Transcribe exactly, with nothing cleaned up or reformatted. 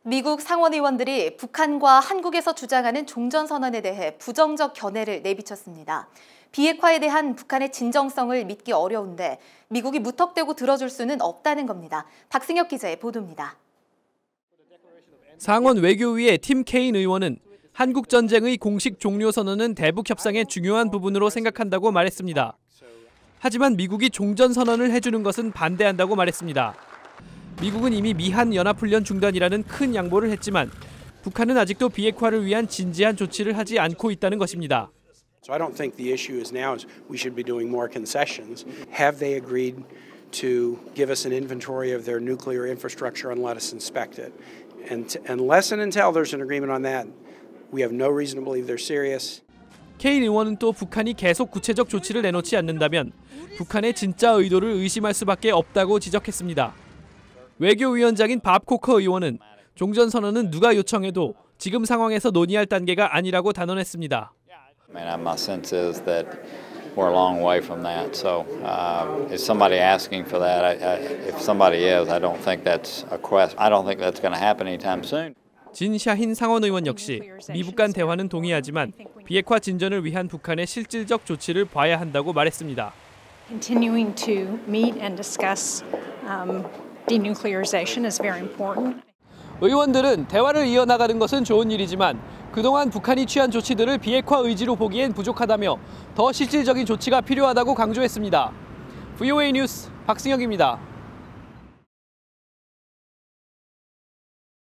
미국 상원의원들이 북한과 한국에서 주장하는 종전선언에 대해 부정적 견해를 내비쳤습니다. 비핵화에 대한 북한의 진정성을 믿기 어려운데 미국이 무턱대고 들어줄 수는 없다는 겁니다. 박승혁 기자의 보도입니다. 상원 외교위의 팀 케인 의원은 한국 전쟁의 공식 종료 선언은 대북 협상의 중요한 부분으로 생각한다고 말했습니다. 하지만 미국이 종전 선언을 해주는 것은 반대한다고 말했습니다. 미국은 이미 미한 연합훈련 중단이라는 큰 양보를 했지만 북한은 아직도 비핵화를 위한 진지한 조치를 하지 않고 있다는 것입니다. So I don't think the issue is now is we should be doing more concessions. Have they agreed to give us an inventory of their nuclear infrastructure and let us inspect it? And unless and until there's an agreement on that, we have no reason to believe they're serious. 케인 의원은 또 북한이 계속 구체적 조치를 내놓지 않는다면 북한의 진짜 의도를 의심할 수밖에 없다고 지적했습니다. 외교위원장인 밥 코커 의원은 종전선언은 누가 요청해도 지금 상황에서 논의할 단계가 아니라고 단언했습니다. I mean, my sense is that we're a long way from that. So, uh, is somebody asking for that? I, I, if somebody is, I don't think that's a quest. I don't think that's going to happen anytime soon. 진 샤힌 상원 의원 역시 미북 간 대화는 동의하지만 비핵화 진전을 위한 북한의 실질적 조치를 봐야 한다고 말했습니다. Continuing to meet and discuss um, denuclearization is very important. 의원들은 대화를 이어나가는 것은 좋은 일이지만 그동안 북한이 취한 조치들을 비핵화 의지로 보기엔 부족하다며 더 실질적인 조치가 필요하다고 강조했습니다. 브이오에이 뉴스 박승혁입니다.